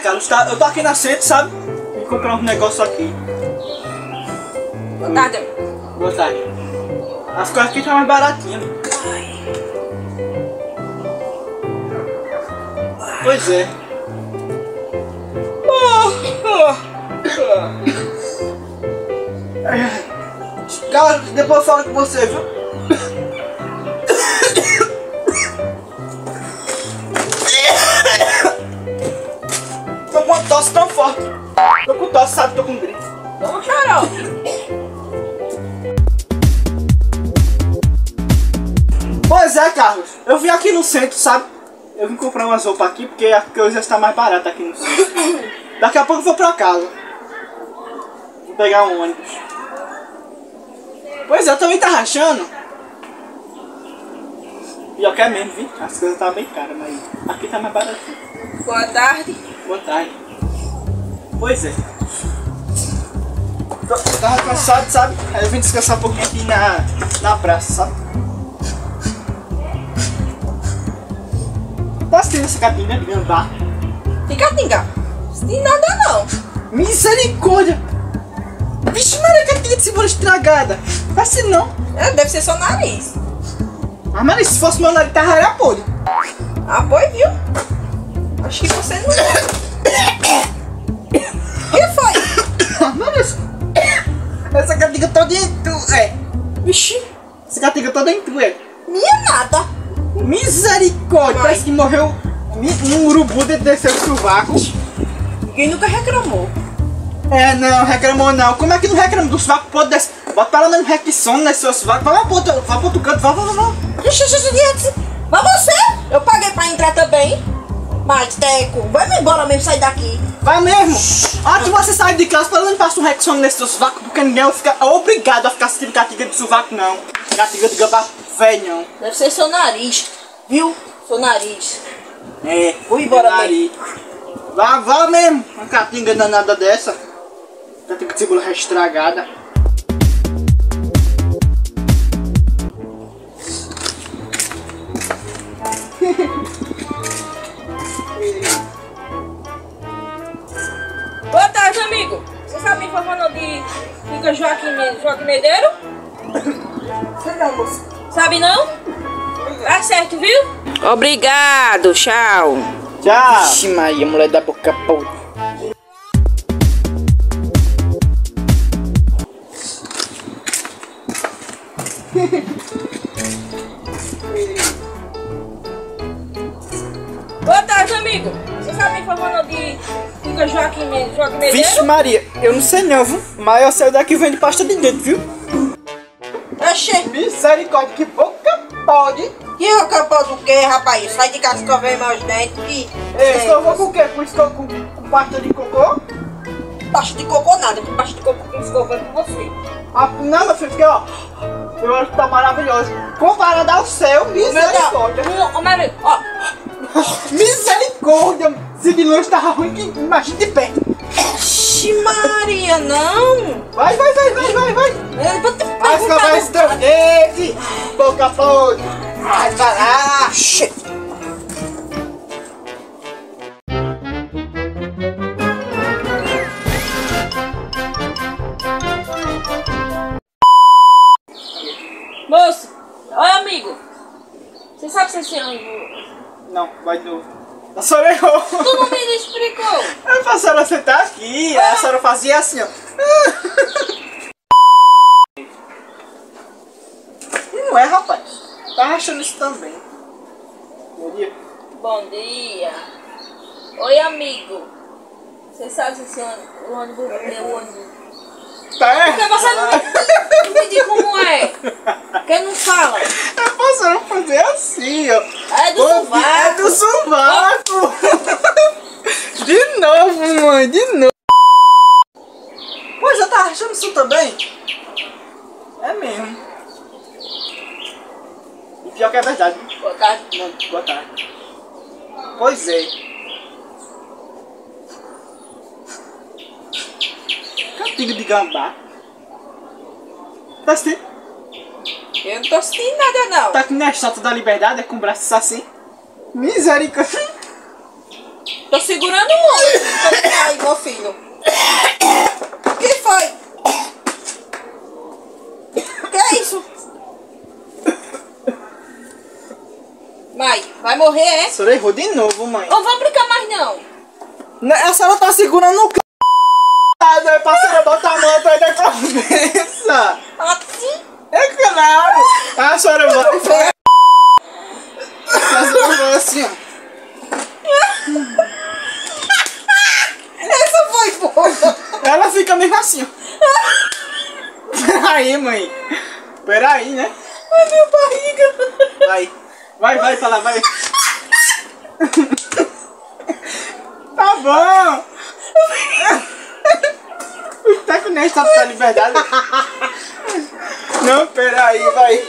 Carlos. Eu tô aqui na centro, sabe? Vim comprar um negócio aqui. Boa tarde. Boa tarde. As coisas aqui tá mais baratinhas. Pois é. Carlos, depois eu falo com você, viu? Tô com uma tosse tão forte. Tô com tosse, sabe? Tô com gripe. Vamos, xarope. Pois é, Carlos. Eu vim aqui no centro, sabe? Eu vim comprar umas roupas aqui porque a coisa está mais barata aqui no centro. Daqui a pouco eu vou pra casa. Vou pegar um ônibus. Pois é, eu também tá rachando. Pior que é mesmo, viu? As coisas tá bem caras, mas aqui tá mais baratinho. Boa tarde. Boa tarde. Pois é. Eu tava cansado, sabe? Aí eu vim descansar um pouquinho aqui na praça, sabe? Tá assistindo essa catinga de gambá? Tem catinga? Não tem nada não. Misericórdia! Vixe Maria, catinga de cebola estragada! Tá assim não. Deve ser seu nariz. Ah, mas se fosse meu nariz, tava era podre. Ah, foi, viu? Acho que você não... que foi? Ah, mas essa catinga toda em tu, é. Vixe, essa catinga toda em tu, é. Minha nada. Misericórdia! Mãe. Parece que morreu um urubu dentro desse sovaco. Ninguém nunca reclamou. É, não, reclamou não. Como é que não reclama do sovaco podre desse? Bota pelo menos requissão nesse seu sovaco. Vai lá pro outro canto, vai. Mas você? Eu paguei pra entrar também. Mas, Teco, vai-me embora mesmo, sair daqui. Vai mesmo! Antes de você sair de casa, pelo menos passa um requissão nesse seu sovaco, porque ninguém vai ficar obrigado a ficar assistindo catinga de sovaco, não. Catinga de gambá velho, não. Deve ser seu nariz, viu? Seu nariz. É, Vou embora nariz. Vá mesmo, uma catinga danada dessa. Catinga de cebola estragada. Boa tarde, amigo. Você sabe me informando de Fica Joaquim Medeiro? Sei não, moça. Sabe não? Tá certo, viu? Obrigado, tchau. Tchau. Vixe Maria, mulher da boca podre. Boa tarde, amigo. Você sabe me informando de Fica Joaquim Medeiro? Vixe Maria, eu não sei não, viu? Mas eu sei daqui vem de pasta de dentro, viu? Oxê. Misericórdia, que boca pode. Que eu do quê, rapaz? Sai de casa que eu vejo meus dentes. Escovou com o quê? Com pasta de cocô? Pasta de cocô nada. Que pasta de cocô que eu escovando com você. Ah, não, meu filho, porque ó, eu acho que tá maravilhoso. Comparado ao céu, misericórdia. Ô, meu amigo, ó. Misericórdia! Se de longe tava ruim, que imagina de perto. Ixi, Maria, não. Vai. Eu vou te Vai escovar esse teu dente, boca podre. Vai parar. Moço, oi, amigo. Você sabe se esse ano... Não, vai de novo. A senhora errou. Tu não me explicou. A senhora sentar aqui, a senhora fazia assim, ó. E não é, rapaz. Tá achando isso também. Bom dia. Bom dia. Oi, amigo. Você sabe se esse ano o ônibus... Meu ônibus... Tá Porque você não me diz como é. Quem não fala? É pra senhora fazer assim, ó. É do sovaco. É do sovaco. De novo, mãe, de novo. Pois eu tava achando isso também. É mesmo. E pior que é verdade. Boa tarde. Não, boa tarde. Pois é. Catinga de gambá. Tá assistindo? Eu não tô assistindo nada, não. Tá aqui na Estátua da Liberdade, é com o braço assim. Misericórdia. Tô segurando muito. Aí, meu filho. O que foi? O que é isso? Mãe, vai morrer, é? A senhora errou de novo, mãe. Não vou brincar mais, não. A senhora tá segurando o c... Aí pra senhora botar a mão atrás da cabeça. Assim? É claro. A senhora vai... A senhora vai assim, ó. Essa foi boa. Ela fica mesmo assim, ó. Peraí, mãe. Peraí, né? Ai, minha barriga. Vai pra lá, vai. Tá bom. Tá que nem está pra liberdade. Não, peraí, vai.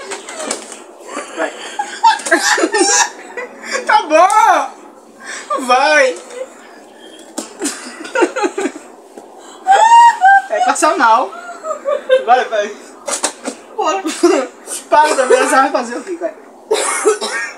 Tá bom. Vai. É passar mal. Vai. Bora. Para também, você vai fazer o que, vai.